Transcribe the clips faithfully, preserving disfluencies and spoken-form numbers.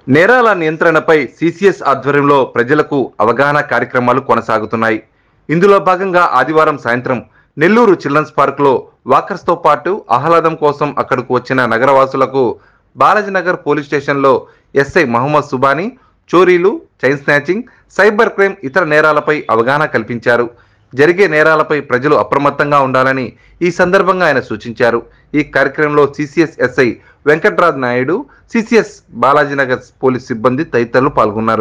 నేరాల నియంత్రణపై సిసిఎస్ ఆధ్వర్యంలో ప్రజలకు అవగాహన కార్యక్రమాలు కొనసాగుతున్నాయి. ఇందులో భాగంగా ఆదివారం సాయంత్రం నెల్లూరు చిల్డ్రన్స్ పార్కులో వాకర్స్తో పాటు ఆహ్లాదం కోసం అక్కడకు వచ్చిన నగరవాసులకు బాలాజీనగర్ పోలీస్ స్టేషన్లో ఎస్ఐ మహమ్మద్ సుబానీ చోరీలు, చైన్ స్నాచింగ్, సైబర్ క్రైమ్ ఇతర నేరాలపై అవగాహన కల్పించారు. జరిగే నేరాలపై ప్రజలు అప్రమత్తంగా ఉండాలని ఈ సందర్భంగా ఆయన సూచించారు. ఈ కార్యక్రమంలో CCS SI Venkatraj Naidu, CCS Balajinagar police సిబ్బంది తదితరులు పాల్గొన్నారు.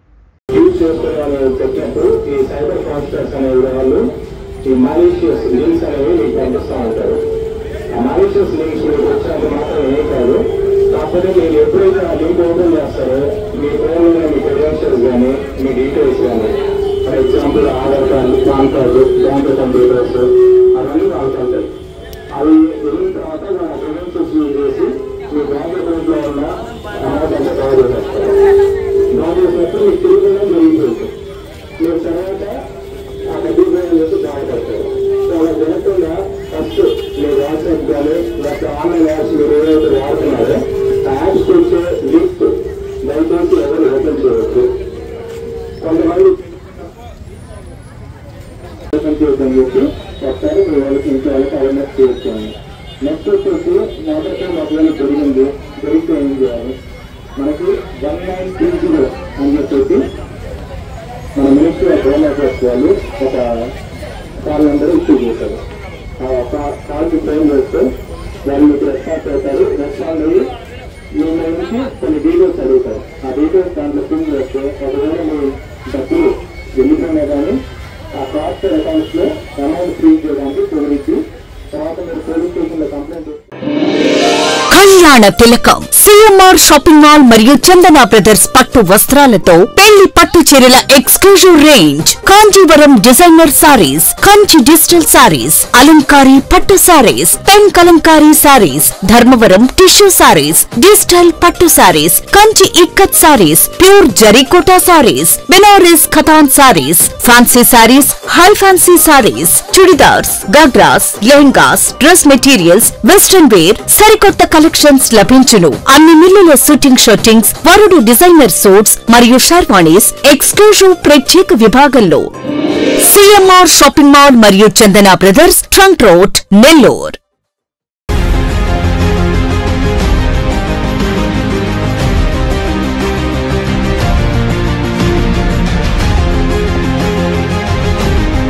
కాకపోతే మీరు ఎప్పుడైతే ఆ లింక్ ఓపెన్ చేస్తారో మీ ఫోన్లో మీ క్రెడెన్షియల్స్ కానీ మీ డీటెయిల్స్ కానీ for example Aadhaar card, PAN card, bank account details అవన్నీ వాడుతుంటాయి. అవి వెళ్ళిన తర్వాత మన క్రెడెన్షియల్స్ యూజ్ చేసి మీ బ్యాంక్ అకౌంట్లో ఉన్న అమౌంట్ అంతా డ్రా చేసేస్తారు. డ్రా చేసినప్పుడు మీకు తిరిగి జరిగిపోతుంది. మీరు తర్వాత ఆ డబ్బు చేసి డ్రా పెడతారు. సో అలా జరగకుండా ఫస్ట్ మీరు వాట్సాప్ కానీ లేకపోతే ఆన్లైన్ యాప్స్ మీరు ఏదైతే వాడుతున్నారో యాప్స్ వచ్చే లింక్ దయచేసి ఎవరు ఓపెన్ చేయవచ్చు. కొంతమంది ఓపెన్ చేయడం చెప్పి ఒకసారి మీ వాళ్ళకి ఇంట్లో వాళ్ళకి అవేర్నెస్ చేయొచ్చాము. నెక్స్ట్ వచ్చేసి మొదటి మొదలు జరిగింది జరిగితే ఏం చేయాలి, మనకి వన్ నైన్ త్రీ జీరో అని చెప్పేసి మన మినిస్ట్రీ ఆఫ్ హోమ్ అఫేర్స్ వాళ్ళు ఒక కాల్ నెంబర్ ఇష్యూ చేశారు. కాల్కి ట్రైన్ చేస్తే వాళ్ళు మీకు రెస్పాన్స్ అవుతారు. రెస్పాన్స్ అయ్యి మీ నుంచి కొన్ని డీటెయిల్స్ అడుగుతారు. ఆ డీటెయిల్స్ దాంట్లో ఫిల్ చేస్తే ఒకవేళ మీ డబ్బులు వెళ్ళిపోయినా కానీ ఆ కాస్ట్ అకౌంట్స్ లో అమౌంట్ ఫ్రీజ్ చేయడానికి కుదిరించి తర్వాత మీరు పోలీస్ స్టేషన్ లో కంప్లైంట్. కళ్యాణ తిలకం సిఎంఆర్ షాపింగ్ మాల్ మరియు చందన బ్రదర్స్ పట్టు వస్త్రాలతో పెళ్లి పట్టు చీరల exclusive range, Kanjeevaram designer sarees, Kanchi digital sarees, Alankari పట్టు sarees, pen Kalamkari sarees, Dharmavaram tissue sarees, digital పట్టు sarees, Kanchi ikkat sarees, pure zari kota sarees, Banaras katan sarees, fancy sarees, high fancy sarees, churidars, ghagras, lehengas, dress materials, western wear సరికొత్త కలెక్షన్స్ లభించును. అన్ని మిల్లుల షూటింగ్ షర్టింగ్స్, వరుడు డిజైనర్ సూట్స్ మరియు షర్వాణీస్ ఎక్స్క్లూజివ్ ప్రత్యేక విభాగంలో సిఎంఆర్ షాపింగ్ మాల్ మరియు Chandana brothers trunk road, Nellore.